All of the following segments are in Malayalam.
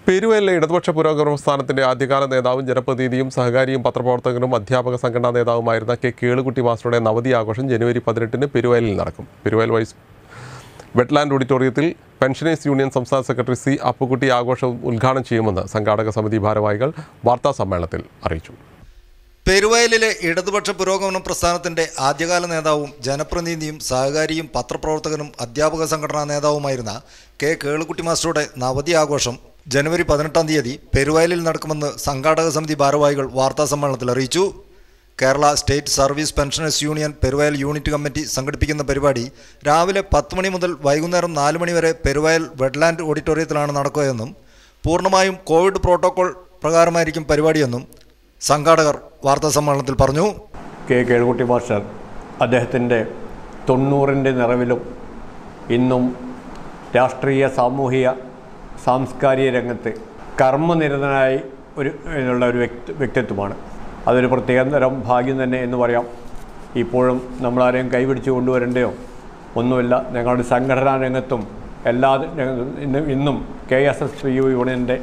പെരുവയിലെ ഇടതുപക്ഷ പുരോഗമന പ്രസ്ഥാനത്തിന്റെ ആദ്യകാല നേതാവും ജനപ്രതിനിധിയും സഹകാരിയും പത്രപ്രവർത്തകനും അധ്യാപക സംഘടനാ നേതാവുമായിരുന്ന കെ കേളുകുട്ടി മാസ്റ്ററുടെ നവതി ആഘോഷം ജനുവരി 18-ന് പെരുവയലിൽ നടക്കും. പെരുവയൽ വൈസ് വെറ്റ്ലാൻഡ് ഓഡിറ്റോറിയത്തിൽ പെൻഷനേഴ്സ് യൂണിയൻ സംസ്ഥാന സെക്രട്ടറി സി അപ്പുക്കുട്ടി ആഘോഷം ഉദ്ഘാടനം ചെയ്യുമെന്ന് സംഘാടക സമിതി ഭാരവാഹികൾ വാർത്താസമ്മേളനത്തിൽ അറിയിച്ചു. പെരുവയലിലെ ഇടതുപക്ഷ പുരോഗമന പ്രസ്ഥാനത്തിന്റെ ആദ്യകാല നേതാവും ജനപ്രതിനിധിയും സഹകാരിയും പത്രപ്രവർത്തകനും അധ്യാപക സംഘടനാ നേതാവുമായിരുന്ന കെ കേളുകുട്ടി മാസ്റ്ററുടെ നവതി ആഘോഷം ജനുവരി 18-ാം തീയതി പെരുവയലിൽ നടക്കുമെന്ന് സംഘാടക സമിതി ഭാരവാഹികൾ വാർത്താസമ്മേളനത്തിൽ അറിയിച്ചു. Kerala state service pensioners union Peruvayal unit committee സംഘടിപ്പിക്കുന്ന പരിപാടി രാവിലെ 10 മണി മുതൽ വൈകുന്നേരം 4 മണി വരെ പെരുവയൽ വെറ്റ്ലാൻഡ് ഓഡിറ്റോറിയത്തിലാണ് നടക്കുകയെന്നും പൂർണ്ണമായും കോവിഡ് പ്രോട്ടോകോൾ പ്രകാരമായിരിക്കും പരിപാടിയെന്നും സംഘാടകർ വാർത്താസമ്മേളനത്തിൽ പറഞ്ഞു. കെ കേളുകുട്ടി മാസ്റ്റർ അദ്ദേഹത്തിൻ്റെ 90-ൻ്റെ നിറവിലും ഇന്നും രാഷ്ട്രീയ സാമൂഹിക സാംസ്കാരിക രംഗത്ത് കർമ്മനിരതനായി ഒരു വ്യക്തിത്വമാണ്. അതൊരു പ്രത്യേകതരം ഭാഗ്യം തന്നെ എന്ന് പറയാം. ഇപ്പോഴും നമ്മളാരെയും കൈപിടിച്ച് കൊണ്ടുവരേണ്ടയോ ഒന്നുമില്ല. ഞങ്ങളുടെ സംഘടനാ രംഗത്തും എല്ലാ ഇന്നും KSSPU യൂണിയൻ്റെ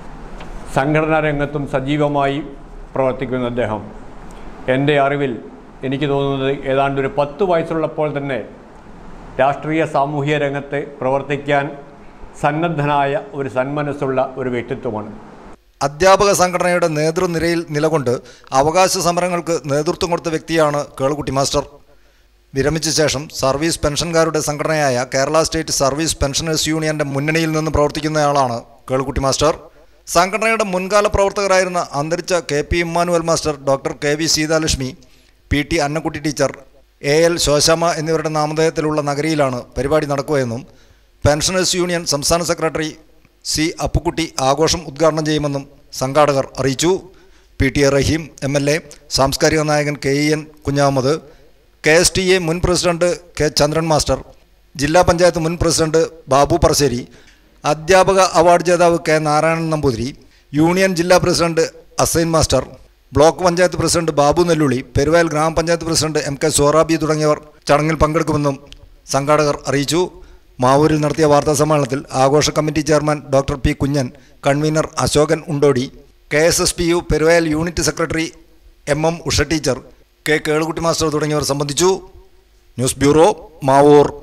സംഘടനാ രംഗത്തും സജീവമായി പ്രവർത്തിക്കുന്ന അദ്ദേഹം എൻ്റെ അറിവിൽ എനിക്ക് തോന്നുന്നത് ഏതാണ്ട് ഒരു 10 വയസ്സുള്ളപ്പോൾ തന്നെ രാഷ്ട്രീയ സാമൂഹിക രംഗത്ത് പ്രവർത്തിക്കാൻ സന്നദ്ധനായ ഒരു സന്മനസ്സുള്ള ഒരു വ്യക്തിത്വമാണ്. അധ്യാപക സംഘടനയുടെ നേതൃനിരയിൽ നിലകൊണ്ട് അവകാശ സമരങ്ങൾക്ക് നേതൃത്വം കൊടുത്ത വ്യക്തിയാണ് കേളുകുട്ടി മാസ്റ്റർ. വിരമിച്ച ശേഷം സർവീസ് പെൻഷൻകാരുടെ സംഘടനയായ കേരള സ്റ്റേറ്റ് സർവീസ് പെൻഷനേഴ്സ് യൂണിയന്റെ മുന്നണിയിൽ നിന്ന് പ്രവർത്തിക്കുന്നയാളാണ് കേളുകുട്ടി മാസ്റ്റർ. സംഘടനയുടെ മുൻകാല പ്രവർത്തകരായിരുന്ന അന്തരിച്ച KP Immanuel master, doctor KV Seethalakshmi, PT Annakutty teacher, AL Shoshamma എന്നിവരുടെ നാമധേയത്തിലുള്ള നഗരിയിലാണ് പരിപാടി നടക്കുകയെന്നും പെൻഷനേഴ്സ് യൂണിയൻ സംസ്ഥാന സെക്രട്ടറി സി അപ്പുക്കുട്ടി ആഘോഷം ഉദ്ഘാടനം ചെയ്യുമെന്നും സംഘാടകർ അറിയിച്ചു. PTA റഹീം MLA, സാംസ്കാരിക നായകൻ KEN കുഞ്ഞാമത്, KSTA മുൻ പ്രസിഡന്റ് K ചന്ദ്രൻ മാസ്റ്റർ, ജില്ലാ പഞ്ചായത്ത് മുൻ പ്രസിഡന്റ് ബാബു പറശ്ശേരി, അധ്യാപക അവാർഡ് ജേതാവ് K നാരായണൻ നമ്പൂതിരി, യൂണിയൻ ജില്ലാ president Asain master, block panchayat president Babu Nellulli, Peruvayal ഗ്രാമപഞ്ചായത്ത് പ്രസിഡന്റ് MK സോറാബി തുടങ്ങിയവർ ചടങ്ങിൽ പങ്കെടുക്കുമെന്നും സംഘാടകർ അറിയിച്ചു. മാവൂരിൽ നടത്തിയ വാർത്താസമ്മേളനത്തിൽ ആഘോഷ committee chairman doctor P Kunhan, convener Ashokan Undodi, KSSPU Peruvayal unit secretary MM Usha teacher, K Kelukutty master തുടങ്ങിയവർ സംബന്ധിച്ചു. News bureau, Mavoor.